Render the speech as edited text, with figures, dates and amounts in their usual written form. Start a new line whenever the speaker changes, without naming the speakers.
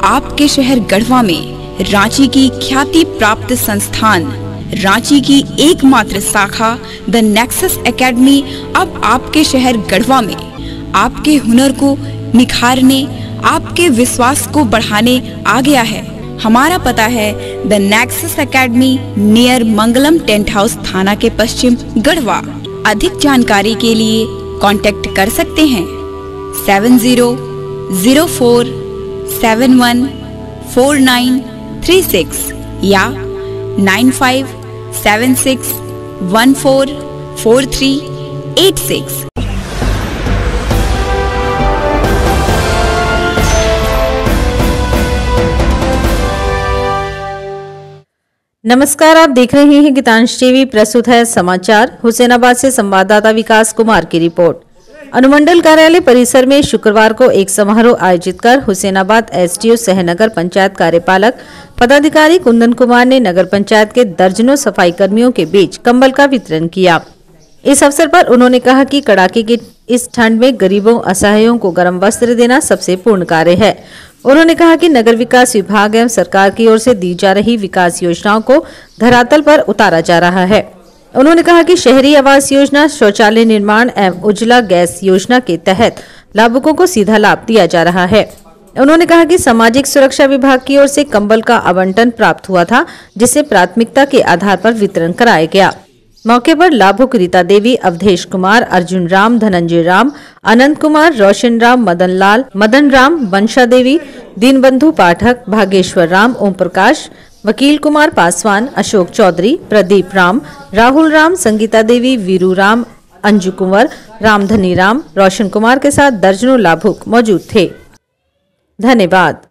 आपके शहर गढ़वा में रांची की ख्याति प्राप्त संस्थान रांची की एकमात्र शाखा द नेक्सस एकेडमी अब आपके शहर गढ़वा में आपके हुनर को निखारने, आपके विश्वास को बढ़ाने आ गया है। हमारा पता है the Nexus Academy near Mangalam tent house थाना के पश्चिम गढ़वा। अधिक जानकारी के लिए कांटेक्ट कर सकते हैं 7004714936 या 9576144386।
नमस्कार, आप देख रहे हैं गीतांश टीवी। प्रस्तुत है समाचार। हुसैनाबाद से संवाददाता विकास कुमार की रिपोर्ट। अनुमंडल कार्यालय परिसर में शुक्रवार को एक समारोह आयोजित कर हुसैनाबाद एसडीओ सह नगर पंचायत कार्यपालक पदाधिकारी कुंदन कुमार ने नगर पंचायत के दर्जनों सफाई कर्मियों के बीच कंबल का वितरण किया। इस अवसर पर उन्होंने कहा कि कड़ाके की इस ठंड में गरीबों असहायों को गर्म वस्त्र देना सबसे पूर्ण कार्य है। उन्होंने कहा कि नगर विकास विभाग एवं सरकार की ओर से दी जा रही विकास योजनाओं को धरातल पर उतारा जा रहा है। उन्होंने कहा कि शहरी आवास योजना, शौचालय निर्माण एवं उज्ज्वला गैस योजना के तहत लाभुकों को सीधा लाभ दिया जा रहा है। उन्होंने कहा कि सामाजिक सुरक्षा विभाग की ओर से कंबल का आवंटन प्राप्त हुआ था, जिसे प्राथमिकता के आधार पर वितरण कराया गया। मौके पर लाभुक रीता देवी, अवधेश कुमार, अर्जुन राम, धनंजय राम, अनंत कुमार, रोशन राम, मदन लाल, मदन राम, वंशा देवी, दीनबंधु पाठक, भागेश्वर राम, ओम प्रकाश, वकील कुमार पासवान, अशोक चौधरी, प्रदीप राम, राहुल राम, संगीता देवी, वीरू राम, अंजू कुंवर, रामधनी राम, रोशन कुमार के साथ दर्जनों लाभुक मौजूद थे। धन्यवाद।